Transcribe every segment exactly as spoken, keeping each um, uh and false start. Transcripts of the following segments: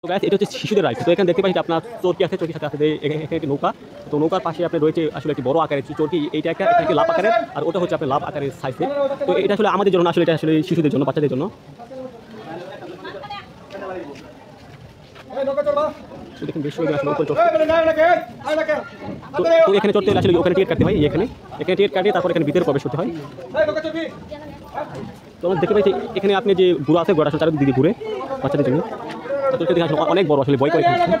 তো গাইস এটা হচ্ছে শিশুদের রাইড। তো এখানে দেখতে পাচ্ছি আপনার চরকি আছে, চরকির সাথে আছে এখানে একটি নৌকা। তো নৌকার পাশে আপনার রয়েছে আসলে একটি বড় আকারের চরকি, এইটা একটা একটা লাভ আকারের, আর ওটা হচ্ছে আপনার লাভ আকারের সাইজের। তো এটা আসলে আমাদের জন্য, আসলে এটা আসলে শিশুদের জন্য, বাচ্চাদের জন্য। দেখুন বেশি আসলে উপরে চড়তে, তো এখানে চড়তে হলে আসলে ওখানে টিকিট কাটতে হয়, এখানে এখানে টিকিট কাটিয়ে তারপর এখানে ভিতরে প্রবেশ করতে হয়। তো আমরা দেখতে পাচ্ছি এখানে আপনি যে ঘোড়া আছে, ঘোড়া আসলে চারিদিকে ঘুরে বাচ্চাদের জন্য। অনেক বড়, আসলে ভয় করে।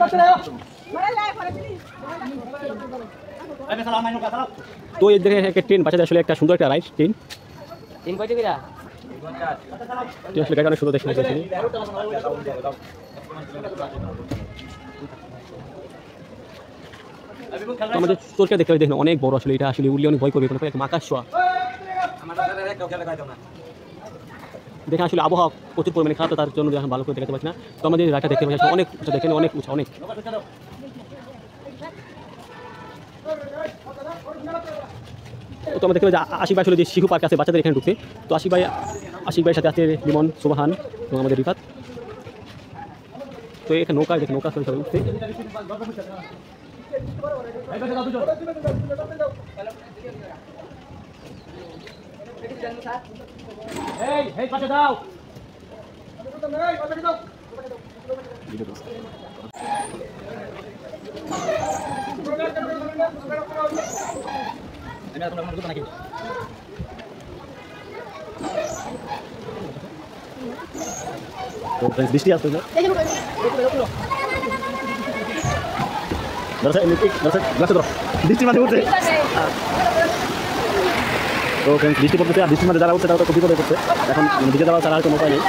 তো এই দেখে একটা ট্রেন, বাচ্চাদের আসলে একটা সুন্দর একটা রাইড ট্রেন। আসলে গাড়ি অনেক সুন্দর দেখতে লাগছে। আমাদের চোরটা দেখতে পাই, দেখুন অনেক বড়, আসলে এটা আসলে উড়লে অনেক ভয় করবে, আকাশ ছোঁয়া। দেখে আসলে আবহাওয়া প্রচুর পরিমাণে খারাপ, তার জন্য এখন ভালো করে দেখাতে পারছি না। তো আমাদের রাইডটা দেখতে পাচ্ছি অনেক উঁচা, দেখেন অনেক উঁচা, অনেক। তো আমরা দেখতে পাই আশিক ভাই আসলে যে শিশু পার্ক আছে বাচ্চাদের, এখানে ঢুকছে। তো আশিক ভাই আশিক ভাইয়ের সাথে আছে লিমন, সুবাহান এবং আমাদের রিফাত। তো এখানে নৌকা, দেখে নৌকা সবাই উঠছে। বৃষ্টি আসছে না, বৃষ্টির মাঝে উঠছে। তো বৃষ্টি পড়তেছে, আর বৃষ্টির মাঝে যারা উঠছে তারা তো খুব বিপদে করছে। এখন ভিজে যাওয়া ছাড়া আর কোনো উপায় নেই।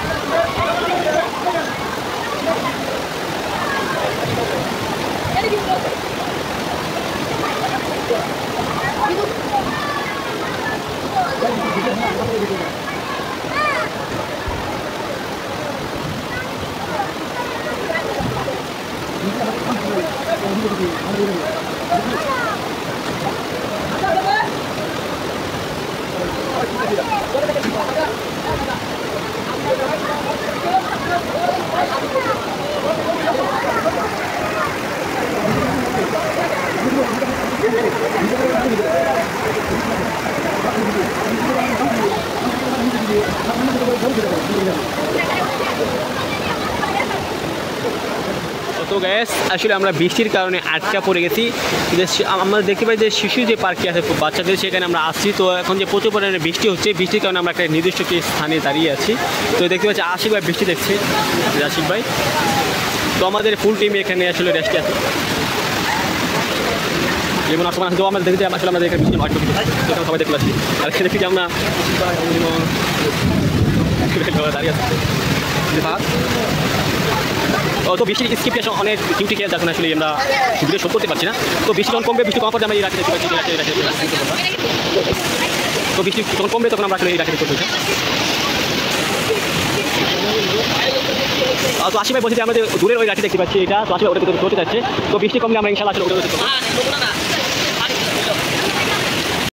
তো গ্যাস আসলে আমরা বৃষ্টির কারণে আটকা পড়ে গেছি। আমরা দেখতে পাই যে শিশু যে পার্কটি আছে বাচ্চাদের, সেখানে আমরা আসছি। তো এখন যে প্রচুর পরিমাণে বৃষ্টি হচ্ছে, বৃষ্টির কারণে আমরা একটা নির্দিষ্ট একটি স্থানে দাঁড়িয়ে আছি। তো দেখতে পাচ্ছি আশিক ভাই বৃষ্টি দেখছে, আশিক ভাই। তো আমাদের ফুল টিম এখানে আসলে রেস্টে আছে। যেমন আপনার তো আমরা দেখতে আসলে আমাদের এখানে বৃষ্টি ভাগ্য সবাই দেখতে পাচ্ছি। আর সে দেখি যে আমরা দাঁড়িয়ে আছি। তো বৃষ্টির স্কিপটা অনেক ডিউটি খেয়ে দেখুন, আসলে আমরা ভিডিও শোধ করতে পারছি না। তো বৃষ্টি যখন কমবে, বৃষ্টি কম পর্যায়ে আমরা এই রাখতে পারছি। তো বৃষ্টি যখন কমবে তখন আমরা আসলে এই রাখতে করতে। তো আশি ভাই বলছি যে আমাদের দূরের ওই রাখি দেখতে পাচ্ছি, এটা তো আসলে ওটা চলতে যাচ্ছে। তো বৃষ্টি কমলে আমরা ইনশাআল্লাহ আসলে ওটা